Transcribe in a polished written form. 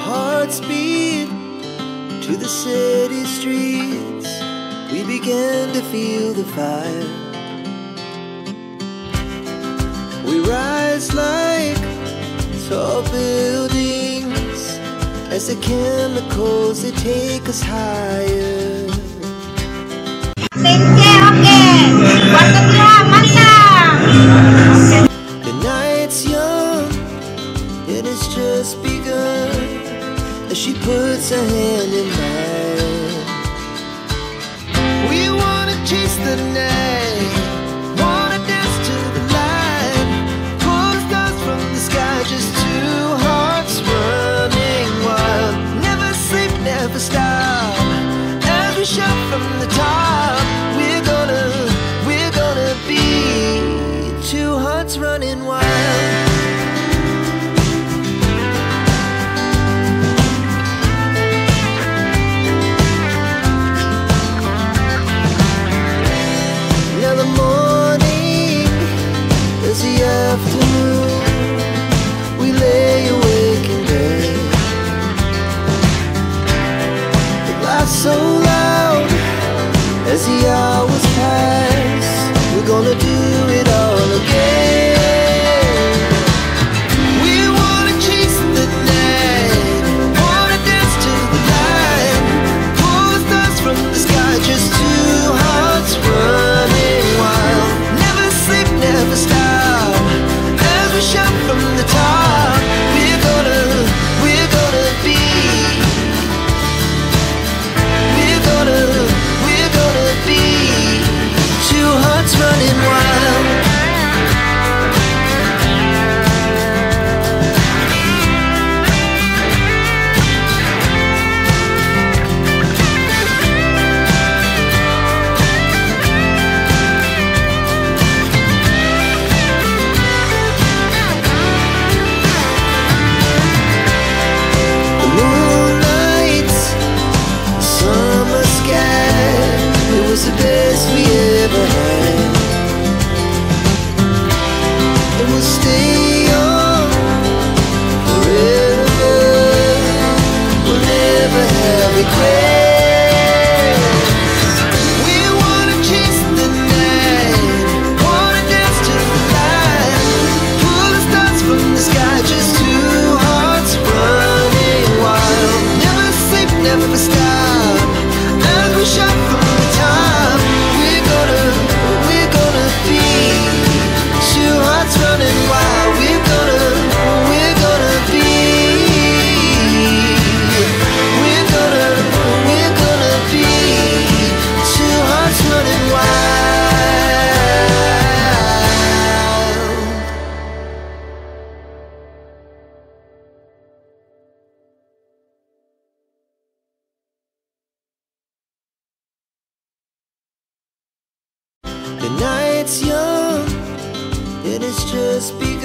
hearts beat to the city streets. We began to feel the fire. We rise like tall buildings as the chemicals, they take us higher. The night's young and it's just begun as she puts her hand in mine. We wanna chase the night, wanna dance to the light, pull the stars from the sky, just two hearts running wild. Never sleep, never stop, as we shout from the top. We're gonna be two hearts running wild. Now the morning is the afternoon. We lay awake in bed. It laughs so loud as the hours pass. We're gonna do it all again. We wanna chase the night, wanna dance to the light, pull the stars from the sky, just two hearts running wild. Never sleep, never stop, as we shout from the top. We're gonna be, we're gonna be two hearts running wild. The moonlight, summer sky, it was the best we ever had. And we'll stay young forever. We'll never have regrets. We wanna chase the night, wanna dance to the light, pull the stars from the sky, just two hearts running wild. Never sleep, never stop, as we shout from the top. We're gonna be two hearts running wild. We're gonna be, we're gonna be two hearts running wild. The night's young and it's just begun.